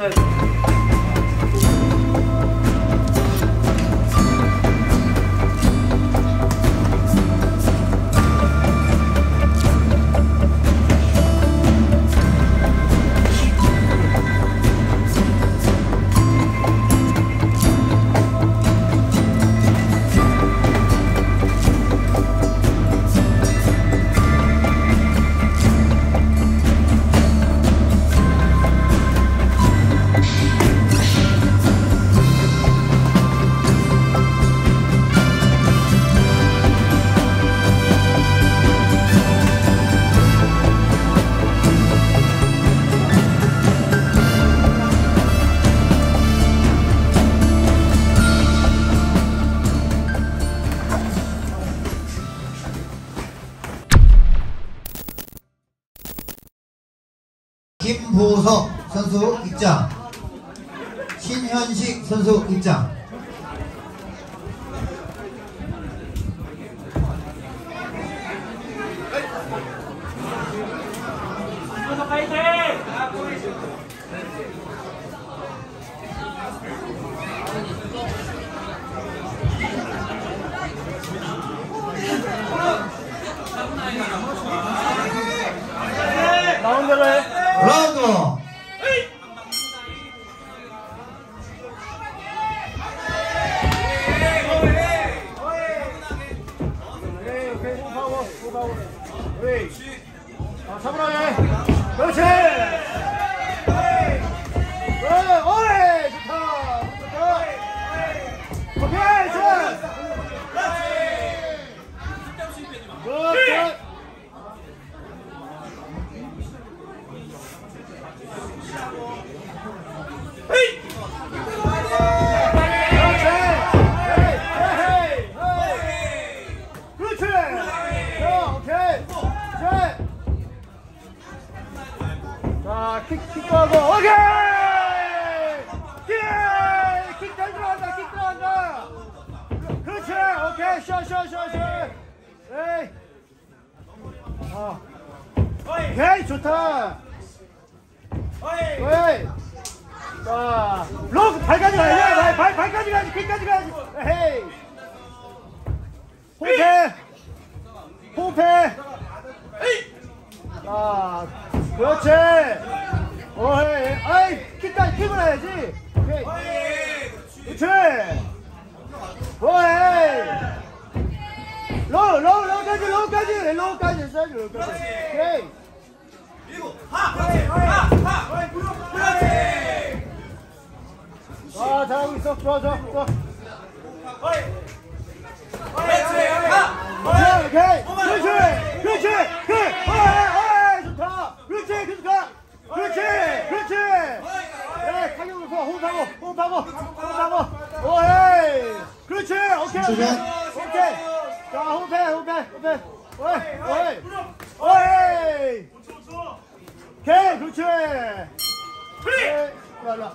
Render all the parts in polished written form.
김보석 선수 입장, 신현식 선수 입장. 나온 대로 해. 라운드. 차분하게. 그렇지. 어이, 좋다. 오케이, 자. 그렇지. 킥하고 오케이! 킥 잘 들어간다. 킥 들어간다. 그렇지. 오케이. 샷. 에이. 오케이. 좋다. 오이. 자, 록 발까지 가야지. 발까지 가야지. 킥까지 가야지. 에이. 호흡해. 자, 그렇지. 오이. 아이, 킥을 해야지. 오케이. 그렇지. 오이. 로우까지 했어야지. 로우까지. 오케이. 그리고 하. 그렇지. 아, 잘하고 있어. 좋아. 그렇지. 오케이. 그렇지. 좋다. 그렇지. 계속 가. 그렇지. 네, 타격으로 서. 호흡하고. 오케이. 그렇지. 오케이. 자, 호흡해. 오이. 오케이. 그렇지. 일로.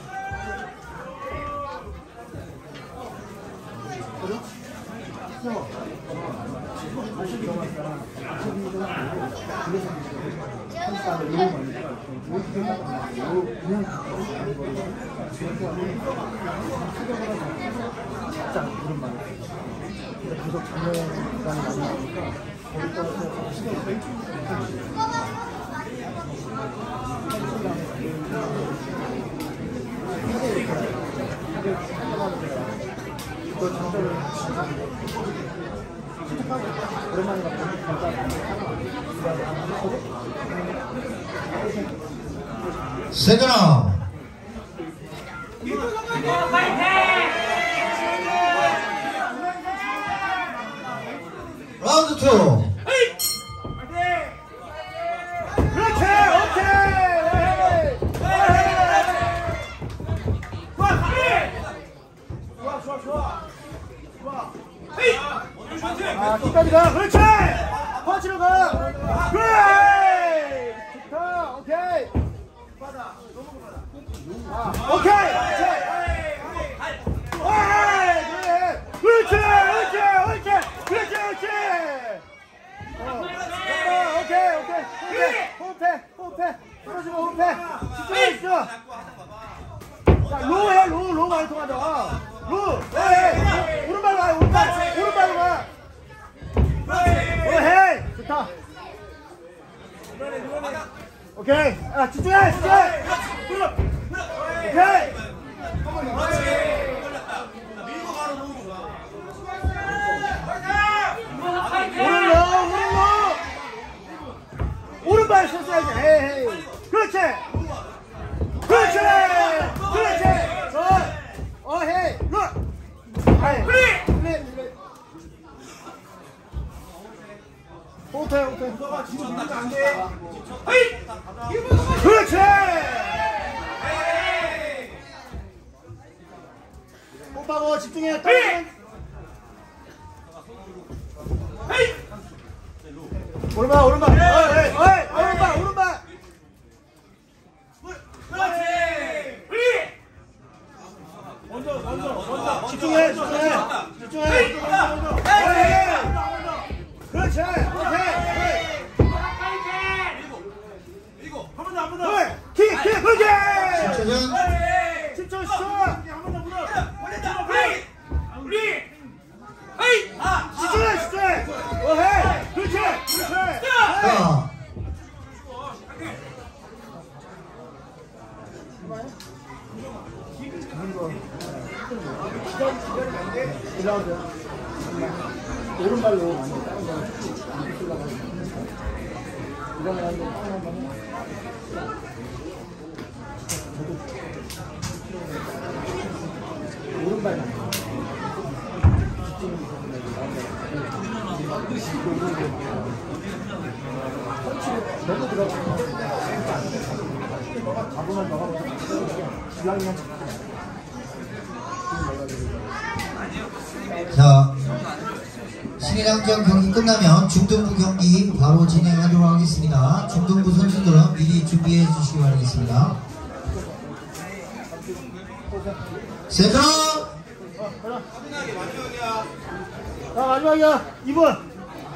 계속 장면 부담이 많이 나니까 거기 따라서 시간이 그 장소를 오랜만에 세그나 라운드 2. 그렇지. 오케이. 좋아. 끝까지 가. 그렇지. 펀치로 가. 그래. 좋다. 오케이. 오케이. 그렇지. 오케이. 호흡해. 떨어지고 호흡해. 집중해 있어. 아, 집중해, 집중해. 오케이. 그렇지. 걸렸다. 밀고 바로 놓은 거야. 오른발 썼어야지. 헤이. 그렇지. 그렇지. 그렇지. 헤이. 굿. 플리. 호텔. 안 돼. 그렇지. 호빠고 집중해. 오른발. 오른발. 먼저. 집중해. 그렇지. 오케이. 밀고. 한 번 더. 킥. 그렇지. 10초 10초. 한번더 물어. 올린다. 우리. 집중해. 헤이. 그렇지. 자, 오른발로 너무 들어가면 잡으면 너가 주량이면 자, 신의랑전 경기 끝나면 중등부 경기 바로 진행하도록 하겠습니다. 중등부 선수들은 미리 준비해 주시기 바라겠습니다. 센터! 자, 마지막이야. 2번.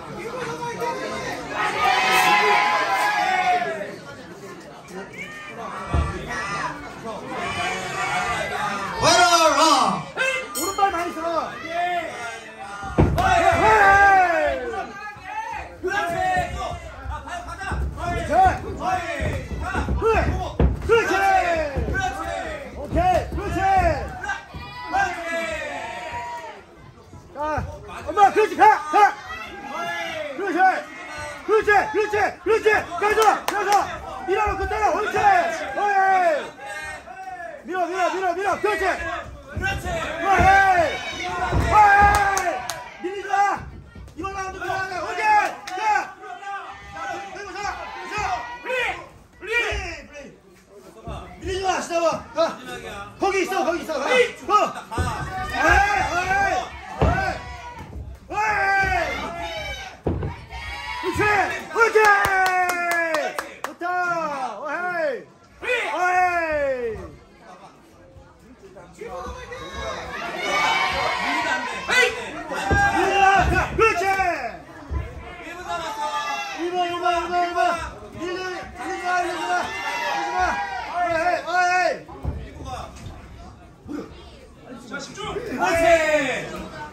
와라! 오른발 많이 써. 그렇지. 가자. 그렇지. 그렇지. 오케이. 그렇지. 자, 엄마, 그렇지. 가. 그렇지. 가서. 밀어놓고 때려. 옳지. 어이. 밀어. 그렇지. 어이. 밀리지 마. 이번 라운드 들어가자. 오케이. 자. 플레이. 밀리지 마. 시작아. 가. 거기 있어. 가. 그렇지. 좋다. 어헤이. 그렇지. 1번. 밀리지 마. 어헤이. 자, 집중. 그렇지.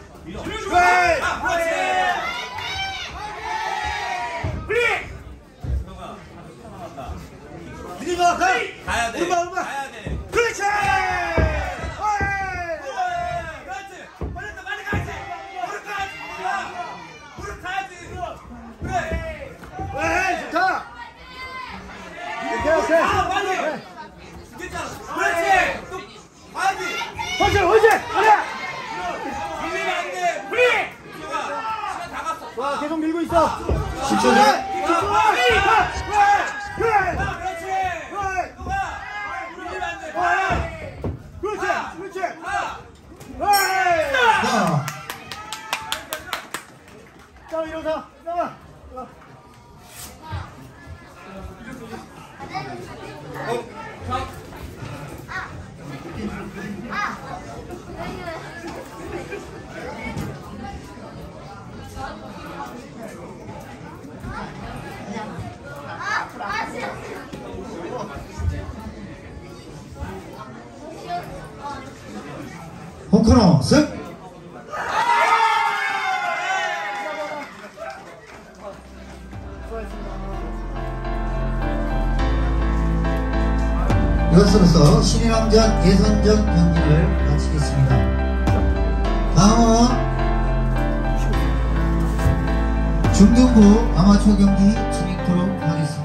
밀리지 마. 가야 돼. 오른발. 가야 돼. 그렇지. 그렇지. 빨리 가야지. 무릎 가야지. 그래. 에이, 좋다. 오케이. 빨리. 괜찮아. 그렇지. 또 가야지. 옳지. 그래. 밀리면 안 돼. 시간 다 갔어. 와, 계속 밀고 있어. 10초 전. 그래. 그렇지. 또 가. 밀리면 안 돼. 그렇지. 자, 자, 일어서. 나와. 홍코너 승! 이것으로서 신인왕전 예선전 경기를 마치겠습니다. 다음은 중등부 아마추어 경기 진행토록 하겠습니다.